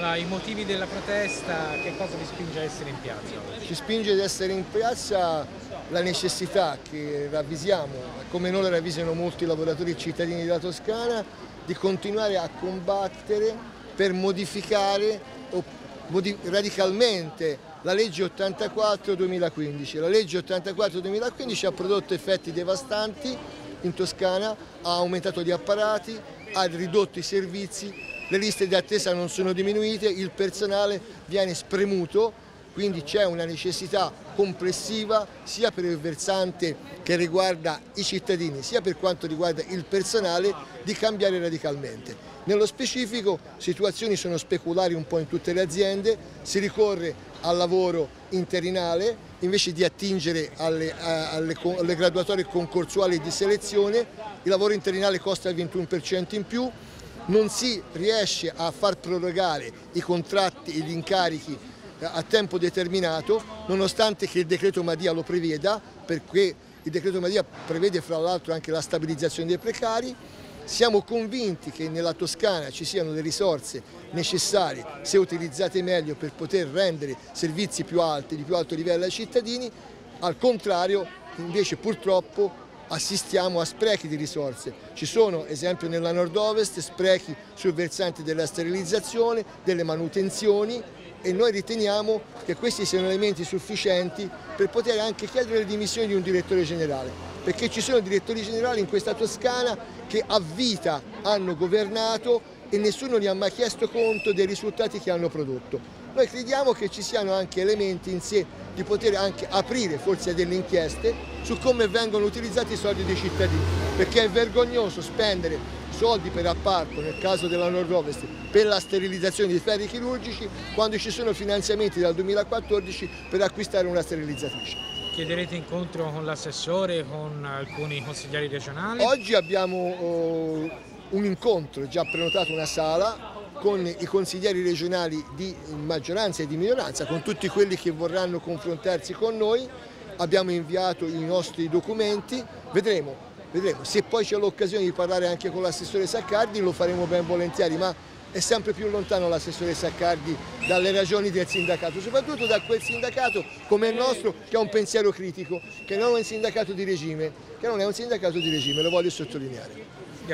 Allora, i motivi della protesta, che cosa vi spinge a essere in piazza oggi? Ci spinge ad essere in piazza la necessità che ravvisiamo, come non la ravvisano molti lavoratori e cittadini della Toscana, di continuare a combattere per modificare radicalmente la legge 84-2015. La legge 84-2015 ha prodotto effetti devastanti in Toscana, ha aumentato gli apparati, ha ridotto i servizi, le liste di attesa non sono diminuite, il personale viene spremuto, quindi c'è una necessità complessiva sia per il versante che riguarda i cittadini sia per quanto riguarda il personale di cambiare radicalmente. Nello specifico situazioni sono speculari un po' in tutte le aziende, si ricorre al lavoro interinale invece di attingere alle graduatorie concorsuali di selezione, il lavoro interinale costa il 21% in più, non si riesce a far prorogare i contratti e gli incarichi a tempo determinato, nonostante che il decreto Madia lo preveda, perché il decreto Madia prevede fra l'altro anche la stabilizzazione dei precari. Siamo convinti che nella Toscana ci siano le risorse necessarie, se utilizzate meglio, per poter rendere servizi più alti, di più alto livello ai cittadini. Al contrario, invece, purtroppo assistiamo a sprechi di risorse. Ci sono, esempio nella Nord-Ovest, sprechi sul versante della sterilizzazione, delle manutenzioni, e noi riteniamo che questi siano elementi sufficienti per poter anche chiedere le dimissioni di un direttore generale, perché ci sono direttori generali in questa Toscana che a vita hanno governato e nessuno gli ha mai chiesto conto dei risultati che hanno prodotto. Noi crediamo che ci siano anche elementi in sé di poter anche aprire forse a delle inchieste su come vengono utilizzati i soldi dei cittadini, perché è vergognoso spendere soldi per appalto, nel caso della Nord-Ovest, per la sterilizzazione di ferri chirurgici, quando ci sono finanziamenti dal 2014 per acquistare una sterilizzatrice. Chiederete incontro con l'assessore, con alcuni consiglieri regionali? Oggi abbiamo un incontro, già prenotato una sala, con i consiglieri regionali di maggioranza e di minoranza, con tutti quelli che vorranno confrontarsi con noi. Abbiamo inviato i nostri documenti, vedremo. Se poi c'è l'occasione di parlare anche con l'assessore Saccardi lo faremo ben volentieri, ma è sempre più lontano l'assessore Saccardi dalle ragioni del sindacato, soprattutto da quel sindacato come il nostro che ha un pensiero critico, che non è un sindacato di regime, lo voglio sottolineare.